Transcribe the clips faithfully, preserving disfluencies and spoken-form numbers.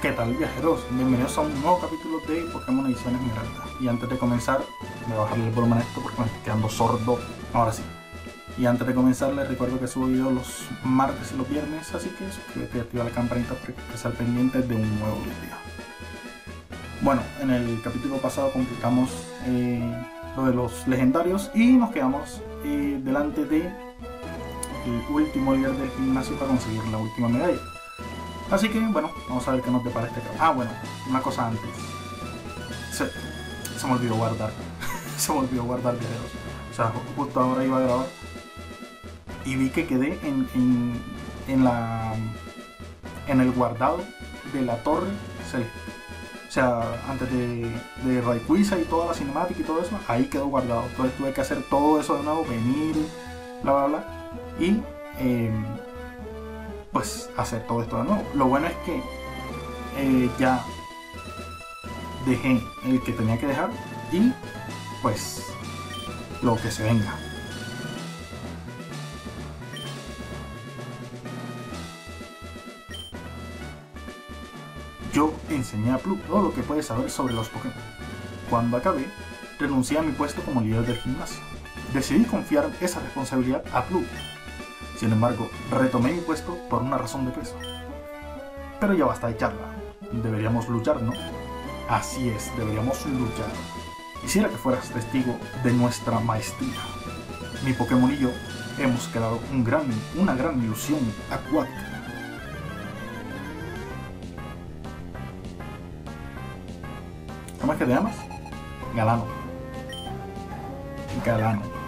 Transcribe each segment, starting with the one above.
¿Qué tal, viajeros? Bienvenidos a un nuevo capítulo de Pokémon Edición Esmeralda. Y antes de comenzar, voy a bajarle el volumen a esto porque me estoy quedando sordo. Ahora sí. Y antes de comenzar, les recuerdo que subo videos los martes y los viernes, así que suscríbete y activa la campanita para que estés al pendiente de un nuevo video. Bueno, en el capítulo pasado completamos eh, lo de los legendarios y nos quedamos eh, delante de el último líder del gimnasio para conseguir la última medalla. Así que, bueno, vamos a ver qué nos depara este capítulo. Ah, bueno, una cosa antes. Se, se me olvidó guardar. se me olvidó guardar videos. O sea, justo ahora iba a grabar. Y vi que quedé en, en, en la en el guardado de la torre celeste. O sea, antes de, de Rayquaza y toda la cinemática y todo eso, ahí quedó guardado. Entonces tuve que hacer todo eso de nuevo, venir, bla, bla, bla. Y... Eh, pues hacer todo esto de nuevo. Lo bueno es que eh, ya dejé el que tenía que dejar y pues lo que se venga. Yo enseñé a Plu todo lo que puede saber sobre los Pokémon. Cuando acabé, renuncié a mi puesto como líder del gimnasio. Decidí confiar esa responsabilidad a Plu. Sin embargo, retomé mi puesto por una razón de peso. Pero ya basta de charla. Deberíamos luchar, ¿no? Así es, deberíamos luchar. Quisiera que fueras testigo de nuestra maestría. Mi Pokémon y yo hemos creado un gran, una gran ilusión acuática. ¿Cómo es que te llamas? Galano. Galano.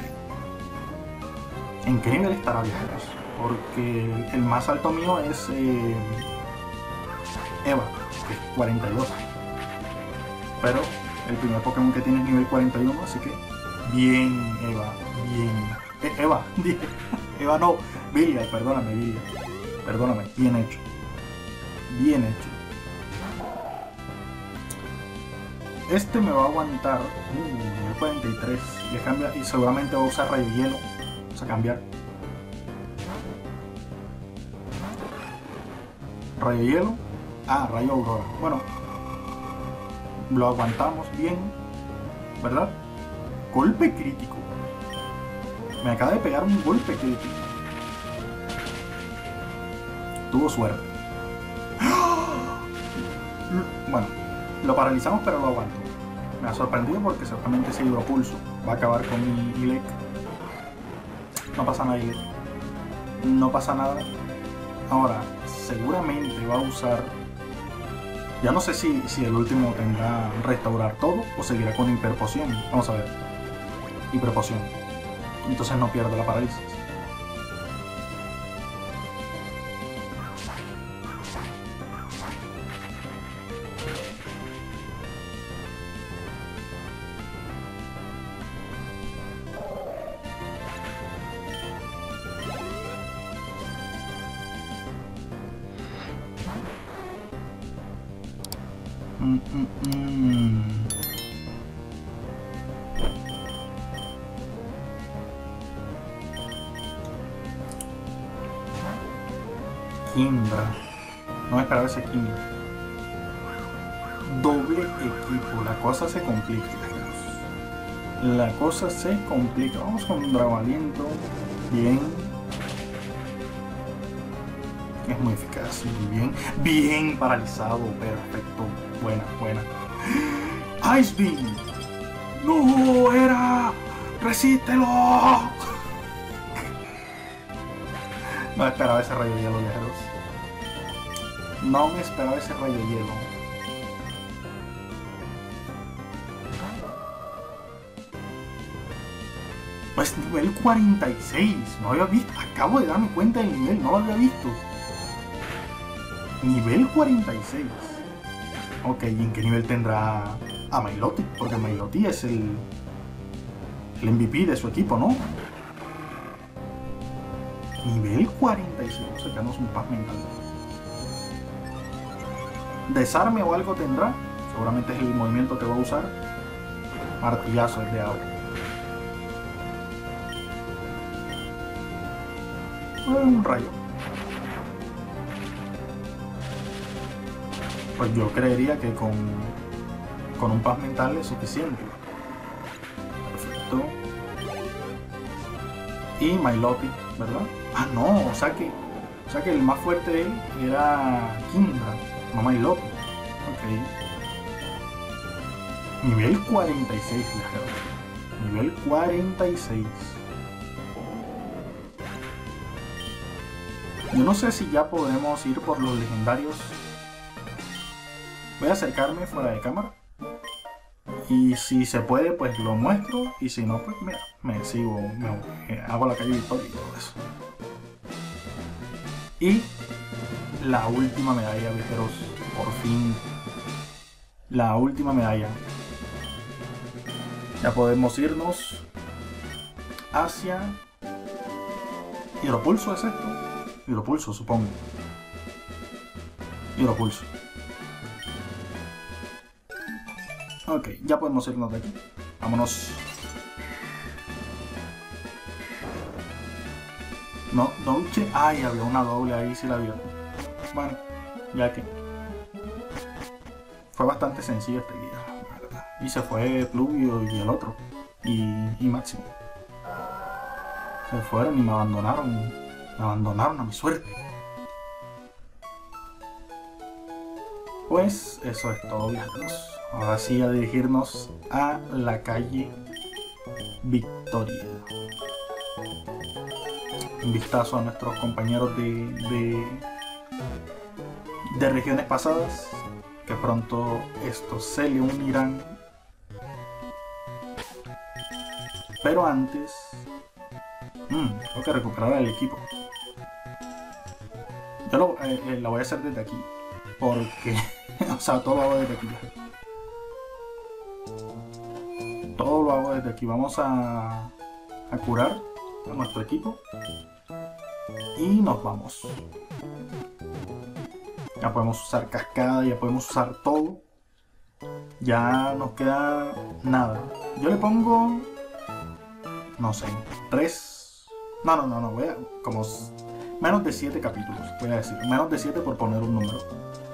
¿En qué nivel estará, viajeros? Porque el más alto mío es eh, Eva, que es cuarenta y dos. Pero el primer Pokémon que tiene es nivel cuarenta y uno, así que bien, Eva, bien. Eh, Eva, dije. Eva no, Vilia, perdóname, Vilia. Perdóname, bien hecho. Bien hecho. Este me va a aguantar uh, nivel cuarenta y tres. Le cambia y seguramente va a usar Rayo Hielo. Vamos a cambiar. Rayo Hielo. Ah, Rayo Aurora. Bueno, lo aguantamos bien, ¿verdad? Golpe crítico. Me acaba de pegar un golpe crítico. Tuvo suerte. Bueno, lo paralizamos pero lo aguanto. Me ha sorprendido porque seguramente ese hidropulso va a acabar con mi Ilek. No pasa nada, Ilek. No pasa nada. Ahora, seguramente va a usar... Ya no sé si, si el último tendrá restaurar todo o seguirá con hiperpoción. Vamos a ver. Hiperpoción. Entonces no pierde la parálisis. Mm, mm, mm. Kindra. No me esperaba ese Kindra. Doble equipo. La cosa se complica. La cosa se complica. Vamos con un Dragon Aliento. Bien. Es muy eficaz. Muy bien. Bien paralizado. Perfecto. Buena, buena. Ice Beam. No era. Resístelo. No esperaba ese rayo hielo, viajeros. No me esperaba ese rayo hielo. Pues nivel cuarenta y seis. No había visto. Acabo de darme cuenta del nivel. No lo había visto. Nivel cuarenta y seis. Ok, ¿y en qué nivel tendrá a Milotic? Porque Milotic es el, el M V P de su equipo, ¿no? Nivel cuarenta y seis. Vamos a sacarnos un paz mental. Desarme o algo tendrá. Seguramente es el movimiento que va a usar. Martillazo es de agua. Un rayo. pues yo creería que con, con un paz mental es suficiente. Perfecto. Y Milotic, ¿verdad? Ah, no, o sea que, o sea que el más fuerte de él era Kindra, no Milotic. Ok. Nivel cuarenta y seis, viajero. Nivel cuarenta y seis. Yo no sé si ya podemos ir por los legendarios. Voy a acercarme fuera de cámara. Y si se puede, pues lo muestro. Y si no, pues mira, me sigo, me, me hago la calle Victoria y todo eso. Y la última medalla, viajeros. Por fin. La última medalla. Ya podemos irnos hacia Hidropulso, ¿es esto? Hidropulso, supongo. Hidropulso. Ok, ya podemos irnos de aquí. Vámonos. No, Dolce. Ay, había una doble ahí, si la vio. Bueno, ya que fue bastante sencillo este día, la verdad. Y se fue Pluvio y el otro. Y, y Máximo. Se fueron y me abandonaron. Me abandonaron a mi suerte. Pues eso es todo, viajeros. Ahora sí a dirigirnos a la calle Victoria. Un vistazo a nuestros compañeros de, de, de regiones pasadas, que pronto estos se le unirán. Pero antes, mmm, tengo que recuperar el equipo. Yo lo, eh, eh, lo voy a hacer desde aquí, porque, o sea, todo lo hago desde aquí. Todo lo hago desde aquí. Vamos a, a curar a nuestro equipo y nos vamos. Ya podemos usar cascada, ya podemos usar todo. Ya nos queda nada. Yo le pongo, no sé, tres. No, no, no, no, voy a como menos de siete capítulos, voy a decir, menos de siete por poner un número.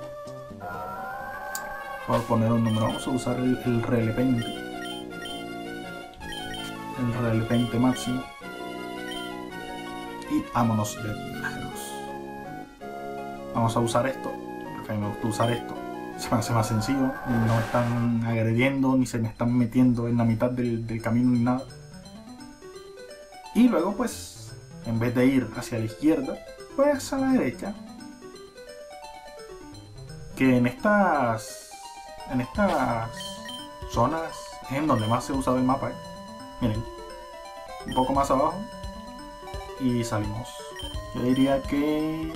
Por poner un número, vamos a usar el, el repente. El repente máximo. Y vámonos de viajeros. Vamos a usar esto, porque a mí me gusta usar esto. Se me hace más sencillo, no me están agrediendo ni se me están metiendo en la mitad del, del camino ni nada. Y luego pues, en vez de ir hacia la izquierda, pues a la derecha. Que en estas, en estas zonas es en donde más se usa el mapa, ¿eh? Miren, un poco más abajo y salimos. Yo diría que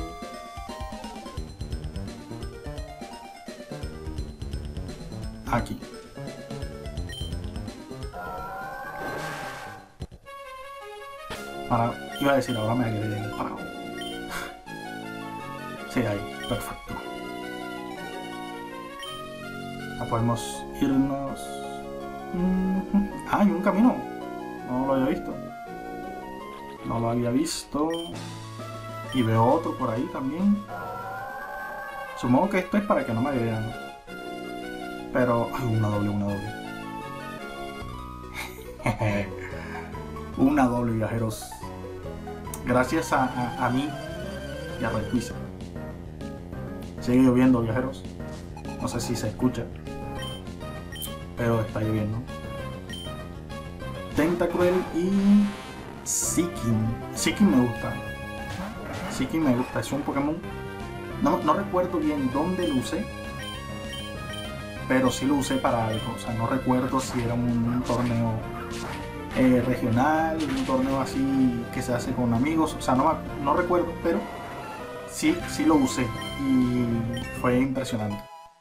aquí. Para, iba a decir, ahora me agregué el parado. Sí, ahí, perfecto. Ya podemos irnos. Ah, hay un camino. No lo había visto. No lo había visto. Y veo otro por ahí también. Supongo que esto es para que no me agreguen. Pero... ay, una doble, una doble. Una doble, viajeros. Gracias a, a, a mí y a Red Wizard. Sigue lloviendo, viajeros. No sé si se escucha, pero está lloviendo. Tentacruel y Seeking. Seeking me gusta. Seeking me gusta. Es un Pokémon. No, no recuerdo bien dónde lo usé, pero sí lo usé para algo. O sea, no recuerdo si era un, un torneo eh, regional, un torneo así que se hace con amigos. O sea, no, no recuerdo, pero sí, sí lo usé y fue impresionante.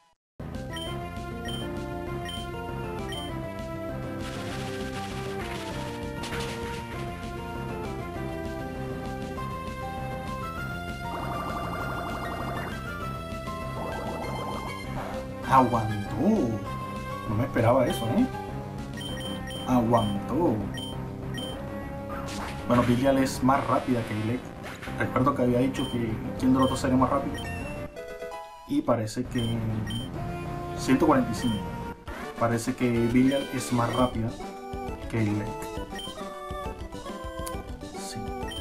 Aguantó. No me esperaba eso, ¿eh? Aguantó. Bueno, Belial es más rápida que Ilek. Recuerdo que había dicho que quien de los dos sería más rápido. Y parece que... ciento cuarenta y cinco. Parece que Belial es más rápida que Lek. Sí.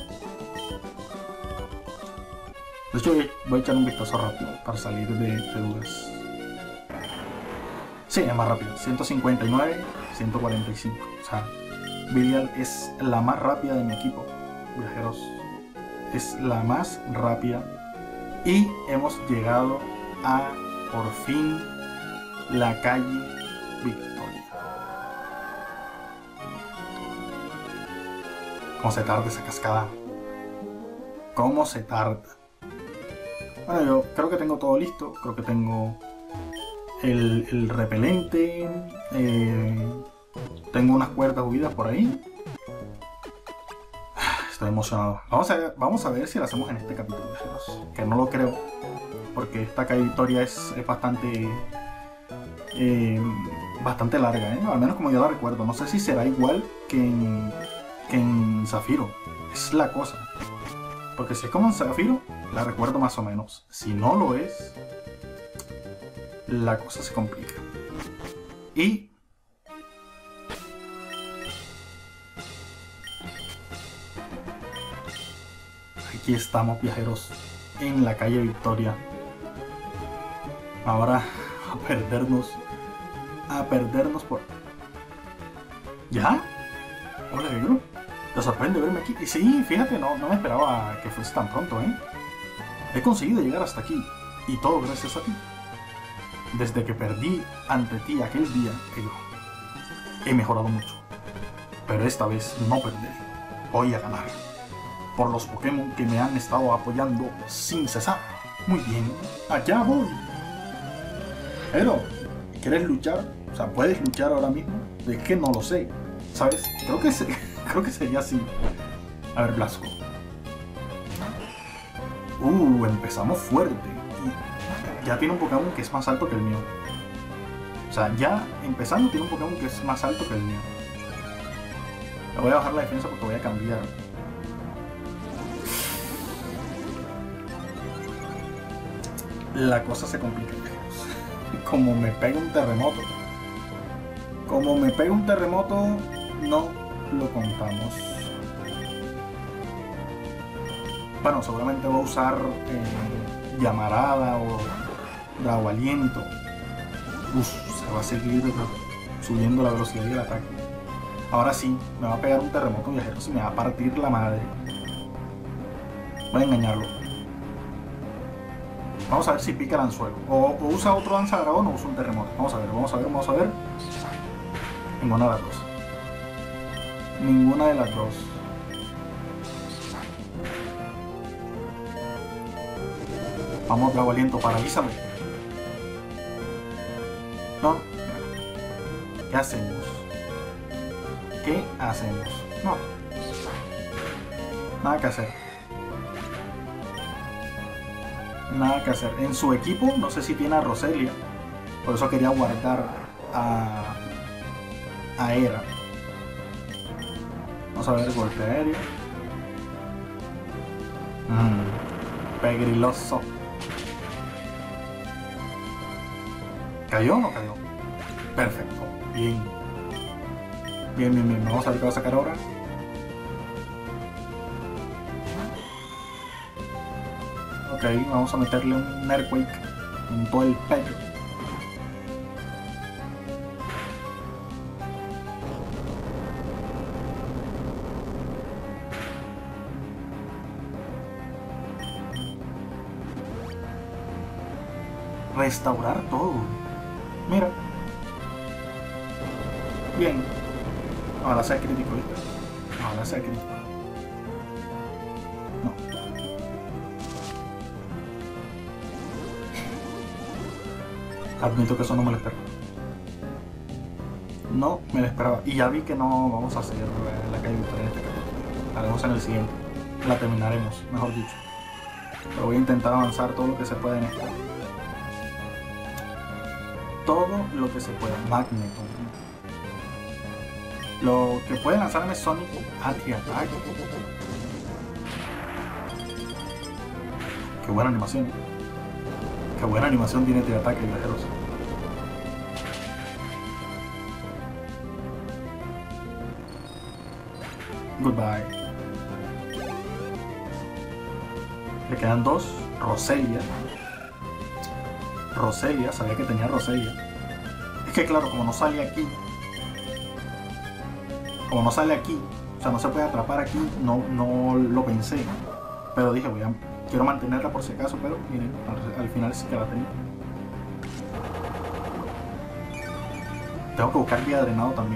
De hecho voy a echar un vistazo rápido para salir de, de dudas. Sí, es más rápido. ciento cincuenta y nueve, ciento cuarenta y cinco. O sea, Belial es la más rápida de mi equipo, viajeros. Es la más rápida. Y hemos llegado a, por fin, la calle Victoria. ¿Cómo se tarda esa cascada? ¿Cómo se tarda? Bueno, yo creo que tengo todo listo. Creo que tengo el, el repelente. Eh, tengo unas cuerdas huidas por ahí. Estoy emocionado. Vamos a ver, vamos a ver si lo hacemos en este capítulo, que no lo creo, porque esta calle Victoria es, es bastante eh, bastante larga, ¿eh? Al menos como yo la recuerdo. No sé si será igual que en, que en Zafiro. Es la cosa, porque si es como en Zafiro, la recuerdo más o menos. Si no lo es, la cosa se complica. Y aquí estamos, viajeros, en la calle Victoria. Ahora a perdernos, a perdernos por... ¿Ya? Hola, negro. ¿Te sorprende verme aquí? Y sí, fíjate, no, no me esperaba que fuese tan pronto, ¿eh? He conseguido llegar hasta aquí, y todo gracias a ti. Desde que perdí ante ti aquel día, he, he mejorado mucho. Pero esta vez no perderé, voy a ganar. Por los Pokémon que me han estado apoyando sin cesar. Muy bien, allá voy. Pero, ¿quieres luchar? O sea, ¿puedes luchar ahora mismo? Es que no lo sé, ¿sabes? Creo que, se, creo que sería así. A ver, Blasco. Uh, empezamos fuerte. Y ya tiene un Pokémon que es más alto que el mío. O sea, ya empezando tiene un Pokémon que es más alto que el mío. Le voy a bajar la defensa porque voy a cambiar. La cosa se complica, como me pega un terremoto. Como me pega un terremoto, no lo contamos. Bueno, seguramente voy a usar eh, llamarada o Drago Aliento. Uf, se va a seguir subiendo la velocidad del ataque. Ahora sí, me va a pegar un terremoto, viajero, y me va a partir la madre. Voy a engañarlo. Vamos a ver si pica el anzuelo. O, o usa otro danza dragón o usa un terremoto. Vamos a ver, vamos a ver, vamos a ver. Ninguna de las dos. Ninguna de las dos. Vamos, Drago Aliento, paralízame. No. ¿Qué hacemos? ¿Qué hacemos? No. Nada que hacer. Nada que hacer. En su equipo, no sé si tiene a Roselia. Por eso quería guardar a, a Era. Vamos a ver, golpe aéreo. Mmm, pegriloso. ¿Cayó o no cayó? Perfecto. Bien. Bien, bien, bien. Vamos a ver qué va a sacar ahora. Ok, vamos a meterle un Earthquake en todo el pecho. Restaurar todo. Mira. Bien. Ojalá sea crítico, ¿viste? Ojalá sea crítico. Admito que eso no me lo esperaba. No me lo esperaba. Y ya vi que no vamos a hacer la calle Victoria en este capítulo. La haremos en el siguiente. La terminaremos, mejor dicho. Pero voy a intentar avanzar todo lo que se pueda en esta. Todo lo que se pueda. Magneto. Lo que puede lanzarme es Sonic Anti-Attack. Qué buena animación. Qué buena animación tiene este ataque, viajeros. Goodbye. Le quedan dos. Roselia. Roselia, sabía que tenía Roselia. Es que claro, como no sale aquí. Como no sale aquí. O sea, no se puede atrapar aquí. No, no lo pensé. Pero dije, voy a... Quiero mantenerla por si acaso, pero miren, al, al final sí que la tenía. Tengo que buscar guía drenado también.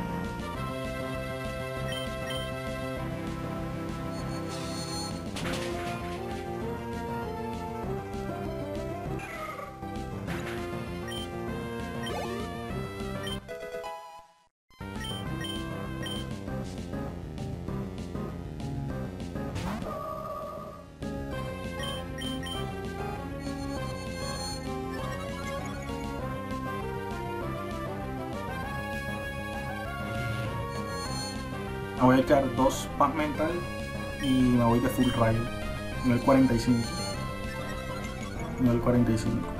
Me voy a echar dos Paz Mental y me voy de full rayo. Nivel cuarenta y cinco. Nivel cuarenta y cinco.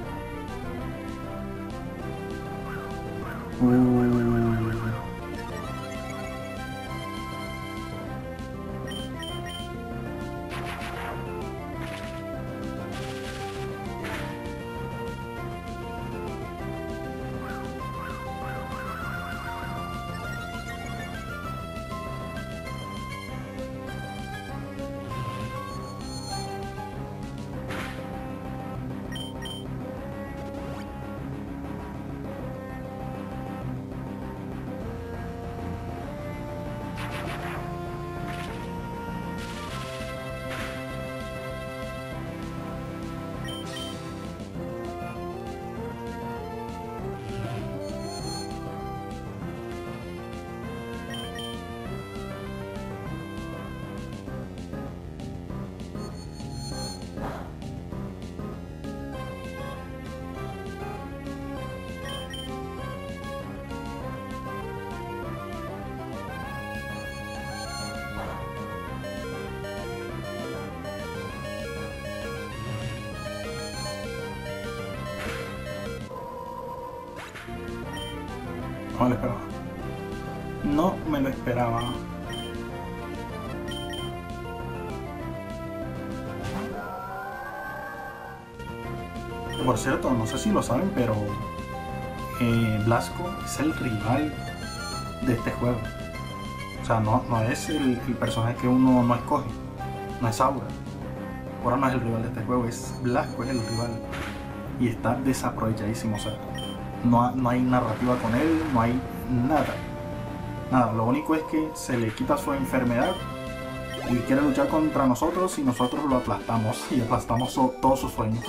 Uh. No me lo esperaba. No me lo esperaba. Por cierto, no sé si lo saben, pero eh, Blasco es el rival de este juego. O sea, no, no es el, el personaje que uno no escoge. No es Aura. Ahora no es el rival de este juego, es Blasco, es el rival. Y está desaprovechadísimo. O sea, no, no hay narrativa con él, no hay nada. Nada, lo único es que se le quita su enfermedad y quiere luchar contra nosotros y nosotros lo aplastamos y aplastamos so, todos sus sueños.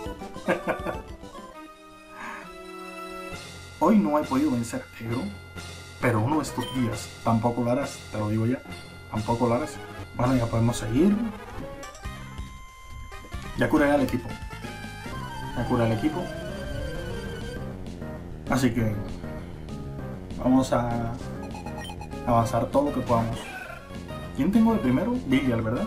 Hoy no he podido vencer a Egro, pero uno de estos días tampoco lo harás, te lo digo ya, tampoco lo harás. Bueno, ya podemos seguir. Ya curé al equipo. Ya curé al equipo. Así que vamos a avanzar todo lo que podamos. ¿Quién tengo de primero? Lilial, ¿verdad?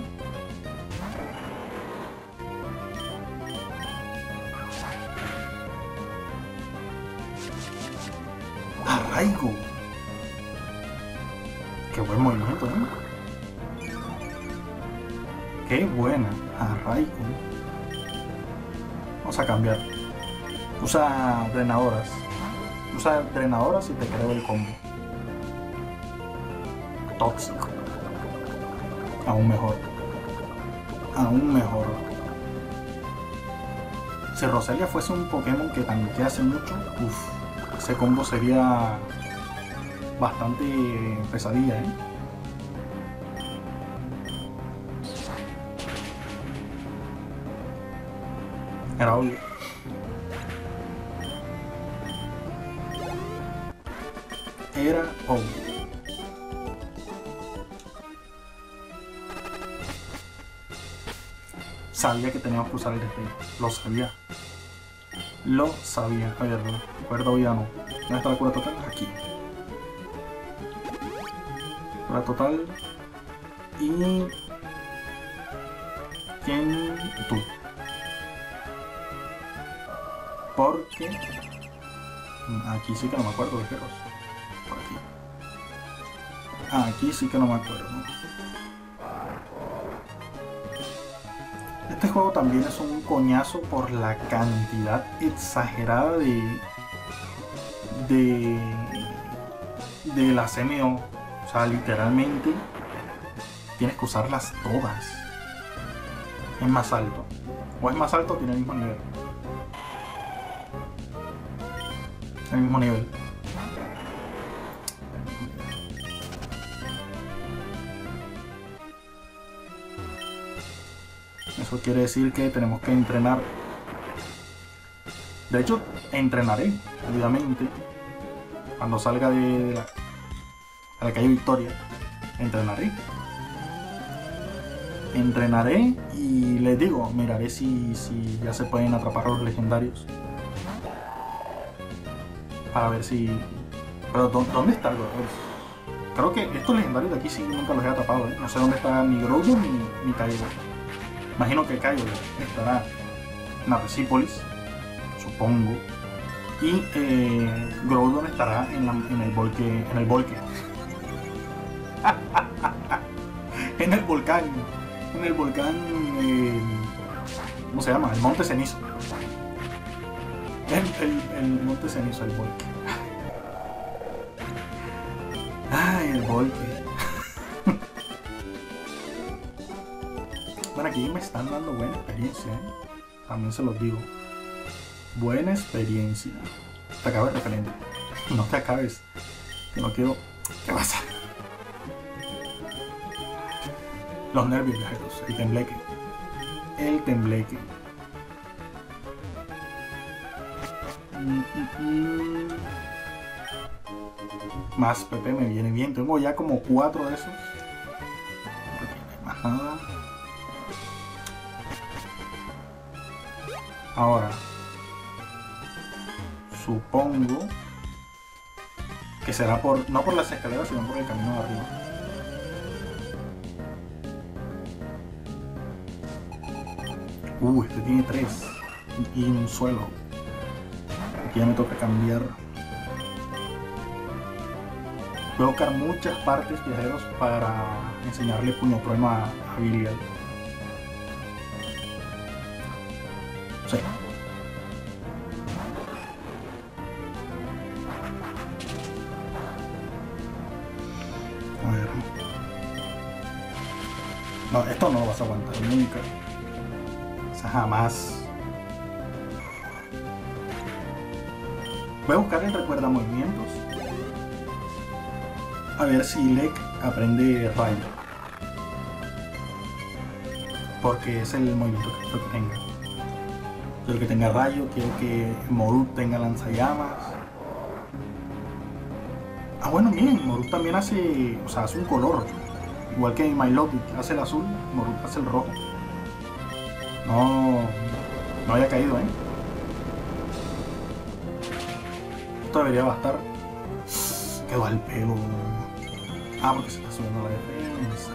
Arraigo. Qué buen movimiento, ¿eh? Qué buena. Arraigo. Vamos a cambiar. Usa drenadoras. Usa drenadoras y te creo el combo. Tóxico. Aún mejor. Aún mejor. Si Roselia fuese un Pokémon que tanquea hace mucho, uff, ese combo sería bastante pesadilla, ¿eh? Era obvio. Era obvio. Sabía que teníamos que usar el destello. Lo sabía. Lo sabía. A ver, recuerda hoy ya no. ¿Dónde está la cura total? Aquí. Cura total. Y... ¿quién? Tú. Porque aquí sí que no me acuerdo, guerreros. Por aquí. Ah, aquí sí que no me acuerdo. Este juego también es un coñazo por la cantidad exagerada de de de la semio. O sea, literalmente tienes que usarlas todas. Es más alto. O es más alto o tiene el mismo nivel. El mismo nivel. Eso quiere decir que tenemos que entrenar. De hecho, entrenaré, obviamente. Cuando salga de la, a la calle Victoria, entrenaré. Entrenaré y les digo, miraré si, si ya se pueden atrapar los legendarios. Para ver si... Pero ¿dónde está el Groudon? Creo que estos legendarios de aquí sí nunca los he atrapado, ¿eh? No sé dónde está ni Groudon ni, ni Kyogre. Imagino que Kyogre estará en Arcesipolis, supongo. Y eh, Groudon estará en, la, en el volque. En el volque. en el volcán. En el volcán. Eh, ¿Cómo se llama? El Monte Cenizo. El, el, el Monte Cenizo, el volque. Ay, el volque. Bueno, aquí me están dando buena experiencia, ¿eh? También se los digo. Buena experiencia. Te acabes repelente. No te acabes. Que no quiero. ¿Qué pasa? Los nervios, viajeros. El tembleque. El tembleque. Mm, mm, mm. Más P P me viene bien. Tengo ya como cuatro de esos. Más nada. Ahora. Supongo que será por, no por las escaleras, sino por el camino de arriba. Uh, este tiene tres y un suelo. Aquí ya me toca cambiar. Voy a buscar muchas partes, viajeros, para enseñarle puño trueno a, a Bilial. Sí. A ver. No, esto no lo vas a aguantar nunca. O sea, jamás. Voy a buscar el recuerda movimientos. A ver si Lek aprende rayo. Porque es el movimiento que quiero que tenga. Quiero que tenga rayo, quiero que Morut tenga lanzallamas. Ah, bueno, miren, Morut también hace, o sea, hace un color. Igual que Milotic hace el azul, Morut hace el rojo. No, no había caído, ¿eh? Esto debería bastar. Quedó al pelo. Ah, porque se está subiendo la defensa.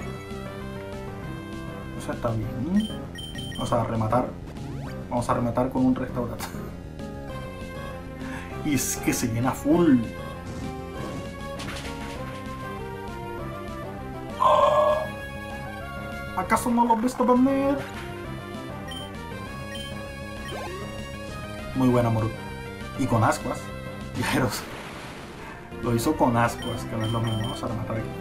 Eso está bien. Vamos a rematar. Vamos a rematar con un restaurante. Y es que se llena full. Oh, ¿acaso no lo has visto venir? Muy buena, Morut. Y con ascuas. Viajeros. Lo hizo con ascuas, que no es lo mismo. Vamos a rematar aquí.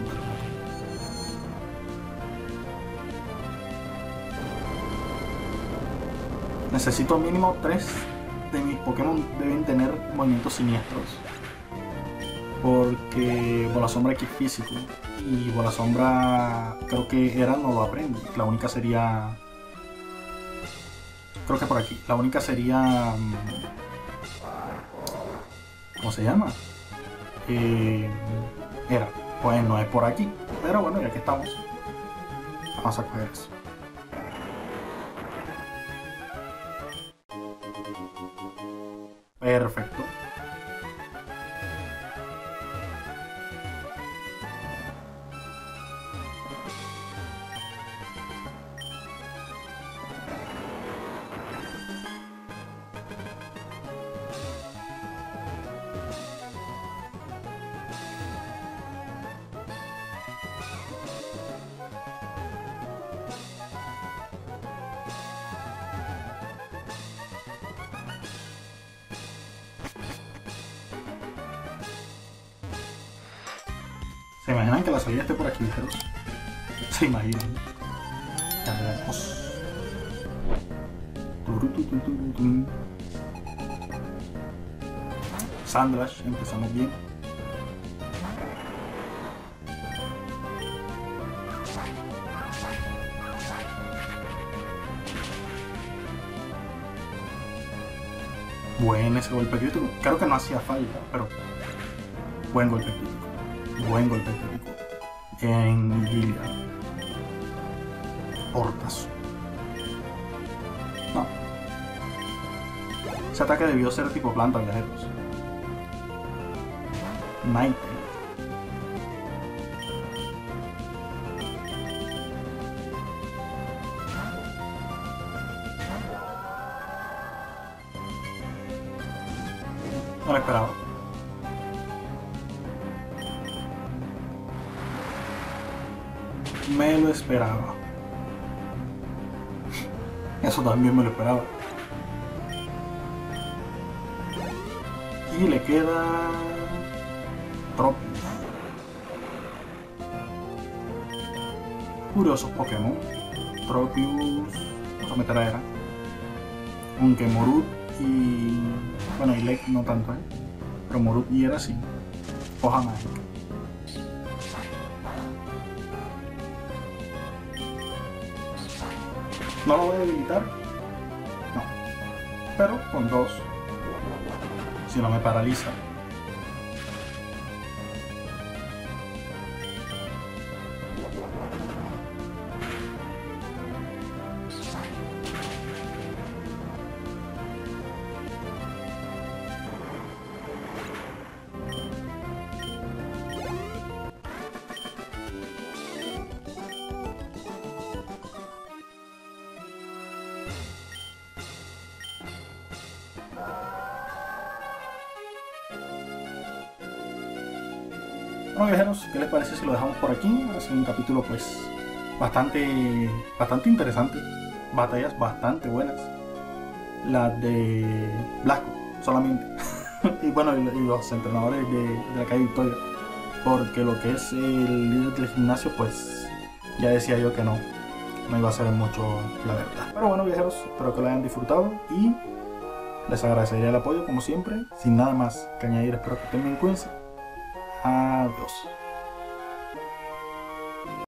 Necesito mínimo tres de mis Pokémon deben tener movimientos siniestros. Porque Bola Sombra aquí es físico. Y Bola Sombra creo que era no lo aprende. La única sería... Creo que por aquí. La única sería... ¿Cómo se llama? Eh, era. Pues no es por aquí. Pero bueno, ya que estamos. Vamos a coger eso. Perfecto. ¿Se imaginan que la salida esté por aquí, viajeros? ¿Se imaginan? Ya veremos. Sandlash, empezamos bien. Buen ese golpe crítico. Creo que no hacía falta, pero buen golpe crítico. Buen golpe crítico. En Gilead. Portazo. No. Ese ataque debió ser tipo planta, viajeros. Night. No lo esperaba. Me lo esperaba. Eso también me lo esperaba. Y le queda Tropius. Curiosos Pokémon. Tropius. Vamos a meter a Era. Aunque Morut y... bueno, y Lake no tanto, ¿eh? Pero Morut y Era sí. Hoja mágica. ¿No lo voy a debilitar? No. Pero con dos. Si no me paraliza. Bueno, viajeros, ¿qué les parece si lo dejamos por aquí? Ha sido un capítulo pues bastante, bastante interesante, batallas bastante buenas, las de Blasco solamente, y bueno, y, y los entrenadores de, de la calle Victoria, porque lo que es el líder del gimnasio pues ya decía yo que no, no iba a ser mucho la verdad. Pero bueno, viajeros, espero que lo hayan disfrutado y les agradecería el apoyo como siempre. Sin nada más que añadir, espero que estén bien, cuídense. Adiós.